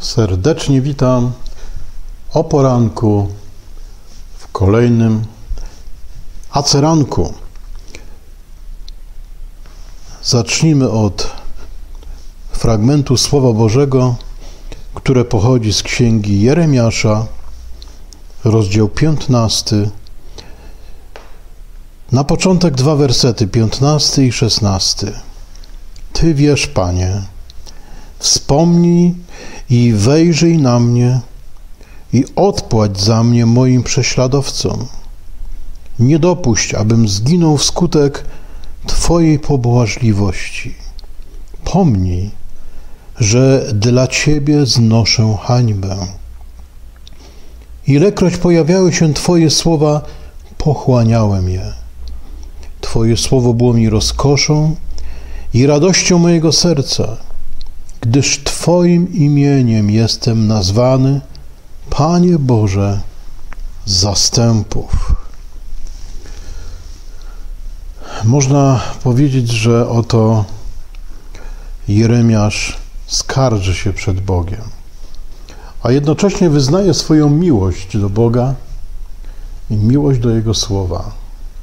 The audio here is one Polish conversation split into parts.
Serdecznie witam o poranku w kolejnym aceranku. Zacznijmy od fragmentu Słowa Bożego, które pochodzi z Księgi Jeremiasza, rozdział 15. Na początek 2 wersety, 15 i 16. Ty wiesz, Panie, wspomnij i wejrzyj na mnie i odpłać za mnie moim prześladowcom. Nie dopuść, abym zginął wskutek Twojej pobłażliwości. Pomnij, że dla Ciebie znoszę hańbę. Ilekroć pojawiały się Twoje słowa, pochłaniałem je. Twoje słowo było mi rozkoszą i radością mojego serca, gdyż Twoim imieniem jestem nazwany, Panie Boże zastępów. Można powiedzieć, że oto Jeremiasz skarży się przed Bogiem, a jednocześnie wyznaje swoją miłość do Boga i miłość do Jego słowa.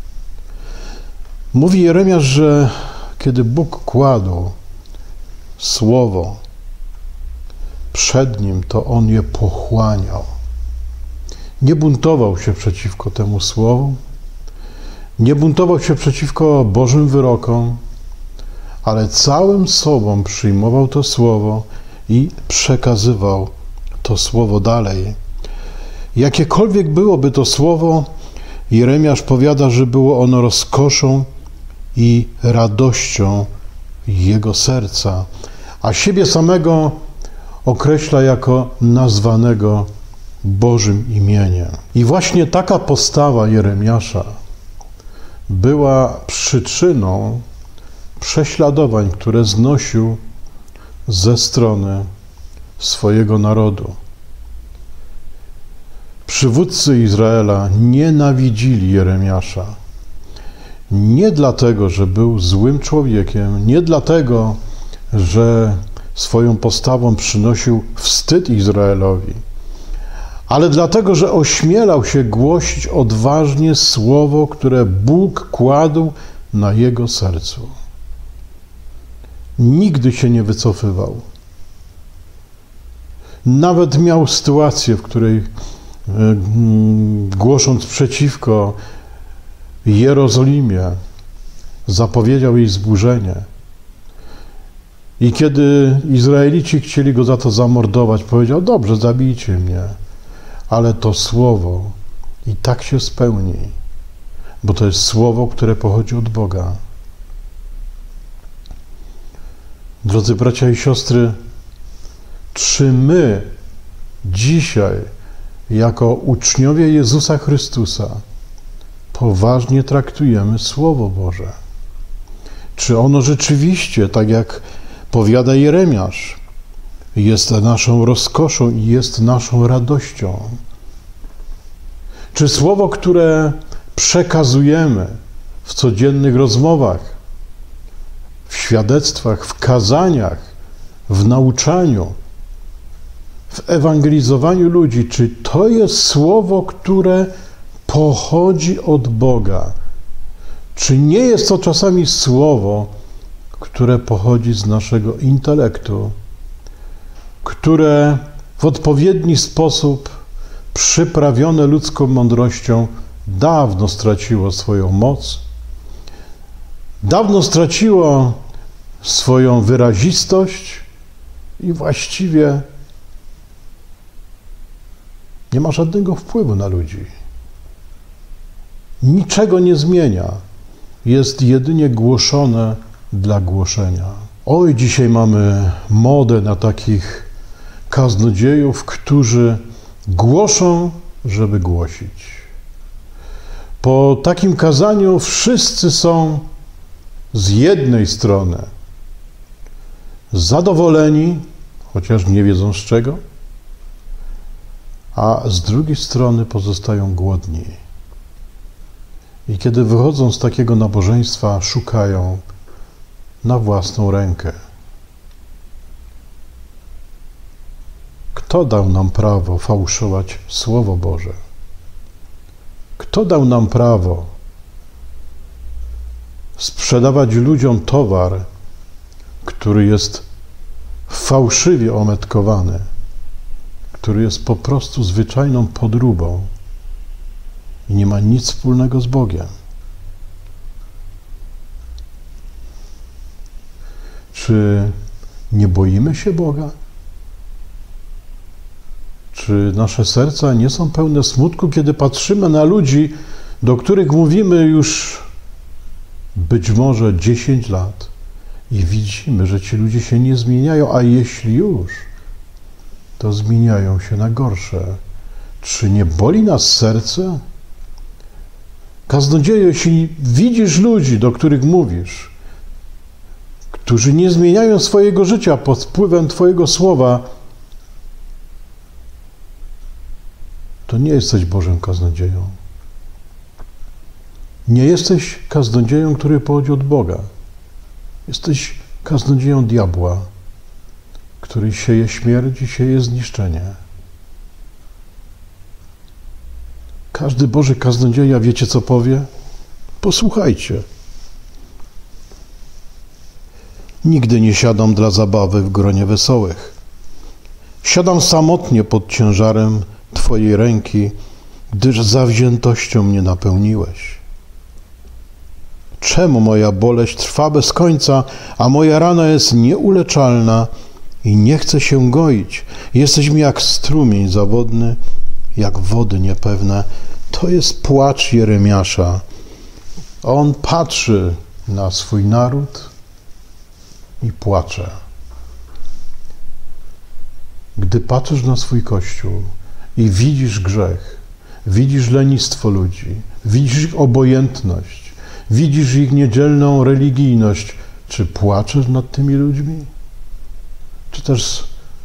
Mówi Jeremiasz, że kiedy Bóg kładł słowo przed nim, to on je pochłaniał. Nie buntował się przeciwko temu słowu, nie buntował się przeciwko Bożym wyrokom, ale całym sobą przyjmował to słowo i przekazywał to słowo dalej. Jakiekolwiek byłoby to słowo, Jeremiasz powiada, że było ono rozkoszą i radością jego serca, a siebie samego określa jako nazwanego Bożym imieniem. I właśnie taka postawa Jeremiasza była przyczyną prześladowań, które znosił ze strony swojego narodu. Przywódcy Izraela nienawidzili Jeremiasza. Nie dlatego, że był złym człowiekiem, nie dlatego, że swoją postawą przynosił wstyd Izraelowi, ale dlatego, że ośmielał się głosić odważnie słowo, które Bóg kładł na jego sercu. Nigdy się nie wycofywał. Nawet miał sytuację, w której głosząc przeciwko Jerozolimie, zapowiedział jej zburzenie. I kiedy Izraelici chcieli go za to zamordować, powiedział: dobrze, zabijcie mnie, ale to słowo i tak się spełni, bo to jest słowo, które pochodzi od Boga. Drodzy bracia i siostry, czy my dzisiaj, jako uczniowie Jezusa Chrystusa, poważnie traktujemy Słowo Boże? Czy ono rzeczywiście, tak jak powiada Jeremiasz, jest naszą rozkoszą i jest naszą radością? Czy słowo, które przekazujemy w codziennych rozmowach, w świadectwach, w kazaniach, w nauczaniu, w ewangelizowaniu ludzi, czy to jest słowo, które pochodzi od Boga? Czy nie jest to czasami słowo, które pochodzi z naszego intelektu, które w odpowiedni sposób przyprawione ludzką mądrością dawno straciło swoją moc, dawno straciło swoją wyrazistość i właściwie nie ma żadnego wpływu na ludzi. Niczego nie zmienia. Jest jedynie głoszone dla głoszenia. Oj, dzisiaj mamy modę na takich kaznodziejów, którzy głoszą, żeby głosić. Po takim kazaniu wszyscy są z jednej strony zadowoleni, chociaż nie wiedzą z czego, a z drugiej strony pozostają głodni. I kiedy wychodzą z takiego nabożeństwa, szukają na własną rękę. Kto dał nam prawo fałszować Słowo Boże? Kto dał nam prawo sprzedawać ludziom towar, który jest fałszywie ometkowany, który jest po prostu zwyczajną podróbą i nie ma nic wspólnego z Bogiem? Czy nie boimy się Boga? Czy nasze serca nie są pełne smutku, kiedy patrzymy na ludzi, do których mówimy już być może 10 lat i widzimy, że ci ludzie się nie zmieniają, a jeśli już, to zmieniają się na gorsze. Czy nie boli nas serce? Kaznodziejo, jeśli widzisz ludzi, do których mówisz, którzy nie zmieniają swojego życia pod wpływem Twojego słowa, to nie jesteś Bożym kaznodzieją. Nie jesteś kaznodzieją, który pochodzi od Boga. Jesteś kaznodzieją diabła, który sieje śmierć i sieje zniszczenie. Każdy Boży kaznodzieja, wiecie co powie? Posłuchajcie. Nigdy nie siadam dla zabawy w gronie wesołych. Siadam samotnie pod ciężarem Twojej ręki, gdyż zawziętością mnie napełniłeś. Czemu moja boleść trwa bez końca, a moja rana jest nieuleczalna i nie chce się goić? Jesteś mi jak strumień zawodny, jak wody niepewne. To jest płacz Jeremiasza. On patrzy na swój naród i płacze. Gdy patrzysz na swój Kościół i widzisz grzech, widzisz lenistwo ludzi, widzisz ich obojętność, widzisz ich niedzielną religijność, czy płaczesz nad tymi ludźmi? Czy też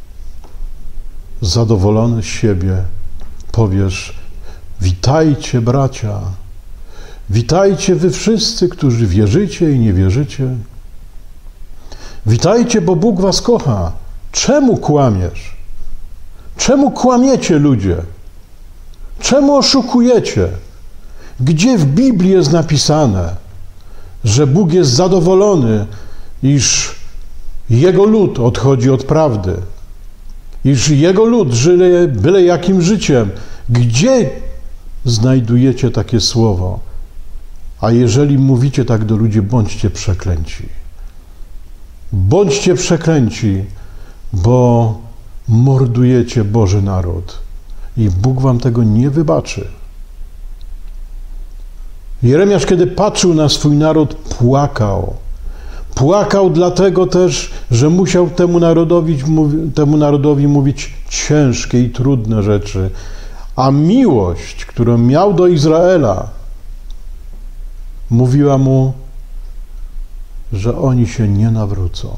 zadowolony z siebie powiesz: witajcie bracia, witajcie wy wszyscy, którzy wierzycie i nie wierzycie. Witajcie, bo Bóg was kocha. Czemu kłamiesz? Czemu kłamiecie, ludzie? Czemu oszukujecie? Gdzie w Biblii jest napisane, że Bóg jest zadowolony, iż Jego lud odchodzi od prawdy, iż Jego lud żyje byle jakim życiem? Gdzie znajdujecie takie słowo? A jeżeli mówicie tak do ludzi, bądźcie przeklęci. Bądźcie przeklęci, bo mordujecie Boży naród i Bóg wam tego nie wybaczy. Jeremiasz, kiedy patrzył na swój naród, płakał. Płakał dlatego też, że musiał temu narodowi mówić ciężkie i trudne rzeczy. A miłość, którą miał do Izraela, mówiła mu, że oni się nie nawrócą,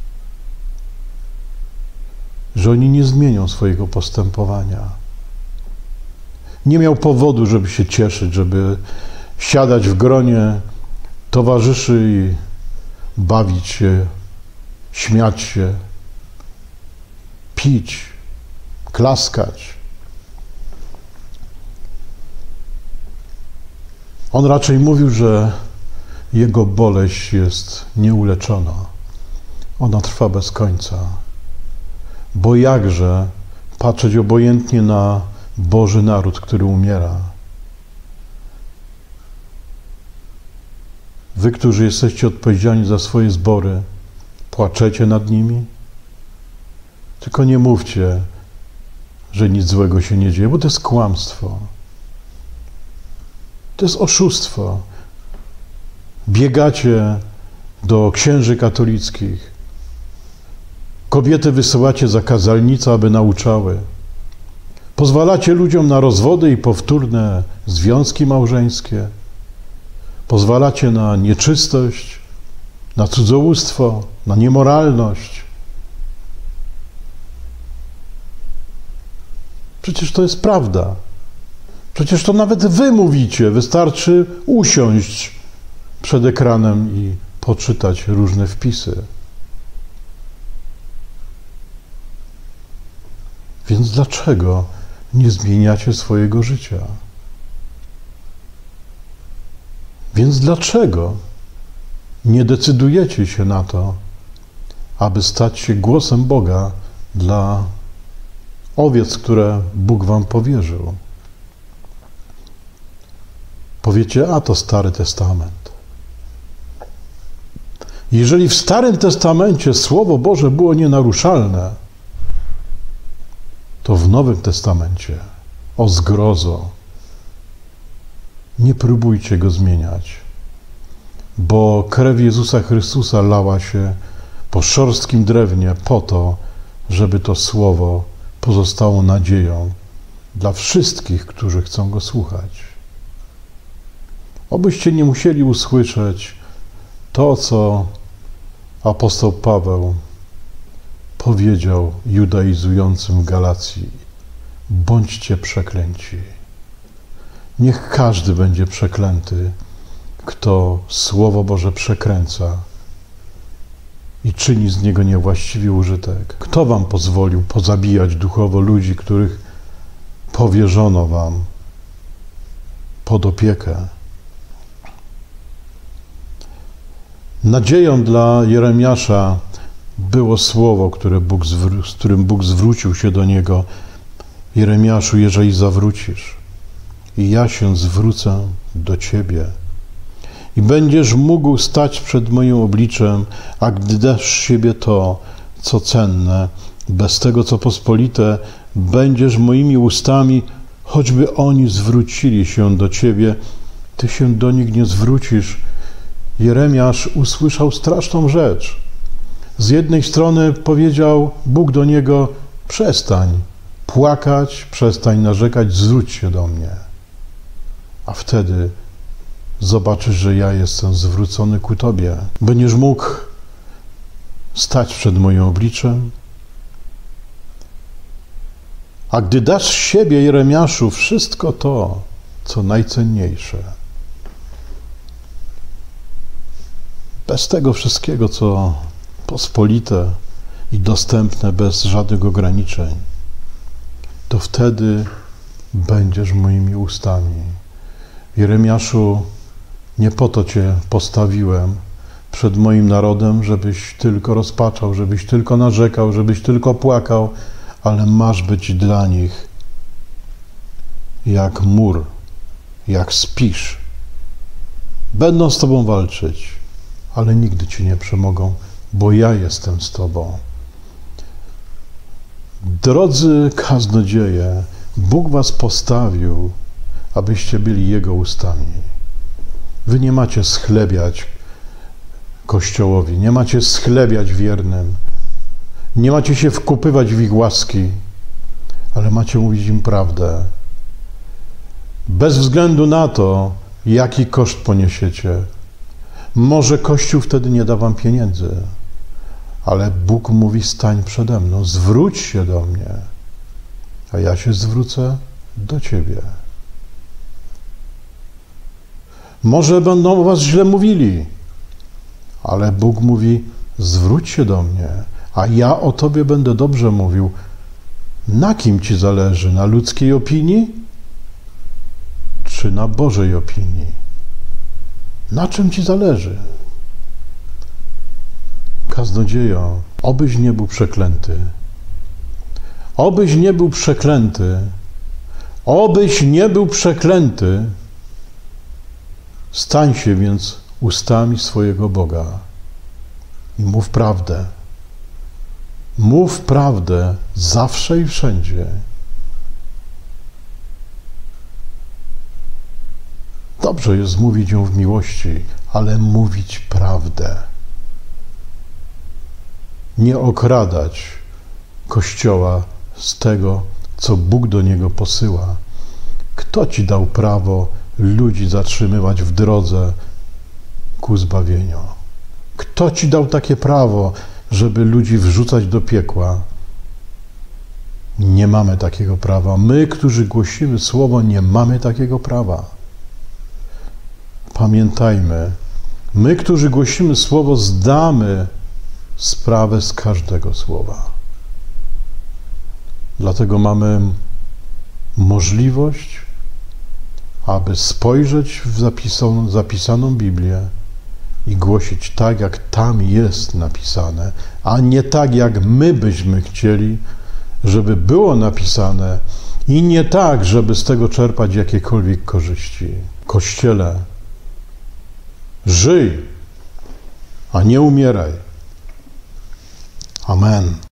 że oni nie zmienią swojego postępowania. Nie miał powodu, żeby się cieszyć, żeby siadać w gronie towarzyszy i bawić się, śmiać się, pić, klaskać. On raczej mówił, że jego boleść jest nieuleczona. Ona trwa bez końca. Bo jakże patrzeć obojętnie na Boży naród, który umiera? Wy, którzy jesteście odpowiedzialni za swoje zbory, płaczecie nad nimi? Tylko nie mówcie, że nic złego się nie dzieje, bo to jest kłamstwo. To jest oszustwo. Biegacie do księży katolickich. Kobiety wysyłacie za kazalnicę, aby nauczały. Pozwalacie ludziom na rozwody i powtórne związki małżeńskie. Pozwalacie na nieczystość, na cudzołóstwo, na niemoralność. Przecież to jest prawda. Przecież to nawet wy mówicie. Wystarczy usiąść przed ekranem i poczytać różne wpisy. Więc dlaczego nie zmieniacie swojego życia? Więc dlaczego nie decydujecie się na to, aby stać się głosem Boga dla owiec, które Bóg wam powierzył? Powiecie, a to Stary Testament. Jeżeli w Starym Testamencie Słowo Boże było nienaruszalne, to w Nowym Testamencie, o zgrozo, nie próbujcie go zmieniać, bo krew Jezusa Chrystusa lała się po szorstkim drewnie po to, żeby to Słowo pozostało nadzieją dla wszystkich, którzy chcą go słuchać. Obyście nie musieli usłyszeć to, co apostoł Paweł powiedział judaizującym w Galacji: bądźcie przeklęci. Niech każdy będzie przeklęty, kto Słowo Boże przekręca i czyni z niego niewłaściwy użytek. Kto wam pozwolił pozabijać duchowo ludzi, których powierzono wam pod opiekę? Nadzieją dla Jeremiasza było słowo, z którym Bóg zwrócił się do niego: Jeremiaszu, jeżeli zawrócisz, i ja się zwrócę do ciebie, i będziesz mógł stać przed moim obliczem, a gdy dasz siebie to, co cenne, bez tego, co pospolite, będziesz moimi ustami, choćby oni zwrócili się do ciebie, ty się do nich nie zwrócisz. Jeremiasz usłyszał straszną rzecz. Z jednej strony powiedział Bóg do niego: przestań płakać, przestań narzekać, zwróć się do mnie. A wtedy zobaczysz, że ja jestem zwrócony ku tobie. Będziesz mógł stać przed moim obliczem. A gdy dasz siebie, Jeremiaszu, wszystko to, co najcenniejsze, bez tego wszystkiego, co pospolite i dostępne bez żadnych ograniczeń, to wtedy będziesz moimi ustami. Jeremiaszu, nie po to cię postawiłem przed moim narodem, żebyś tylko rozpaczał, żebyś tylko narzekał, żebyś tylko płakał, ale masz być dla nich jak mur, jak spisz. Będą z tobą walczyć, ale nigdy ci nie przemogą, bo ja jestem z tobą. Drodzy kaznodzieje, Bóg was postawił, abyście byli Jego ustami. Wy nie macie schlebiać Kościołowi, nie macie schlebiać wiernym, nie macie się wkupywać w ich łaski, ale macie mówić im prawdę. Bez względu na to, jaki koszt poniesiecie. Może Kościół wtedy nie da wam pieniędzy, ale Bóg mówi: stań przede mną, zwróć się do mnie, a ja się zwrócę do ciebie. Może będą o was źle mówili, ale Bóg mówi: zwróć się do mnie, a ja o tobie będę dobrze mówił. Na kim ci zależy? Na ludzkiej opinii? Czy na Bożej opinii? Na czym ci zależy? Kaznodziejo, obyś nie był przeklęty. Obyś nie był przeklęty. Obyś nie był przeklęty. Stań się więc ustami swojego Boga i mów prawdę. Mów prawdę zawsze i wszędzie. Dobrze jest mówić ją w miłości, ale mówić prawdę. Nie okradać Kościoła z tego, co Bóg do niego posyła. Kto ci dał prawo ludzi zatrzymywać w drodze ku zbawieniu? Kto ci dał takie prawo, żeby ludzi wrzucać do piekła? Nie mamy takiego prawa. My, którzy głosimy Słowo, nie mamy takiego prawa. Pamiętajmy, my, którzy głosimy Słowo, zdamy sprawę z każdego słowa. Dlatego mamy możliwość, aby spojrzeć w zapisaną Biblię i głosić tak, jak tam jest napisane, a nie tak, jak my byśmy chcieli, żeby było napisane i nie tak, żeby z tego czerpać jakiekolwiek korzyści. Kościele, żyj, a nie umieraj. Amen.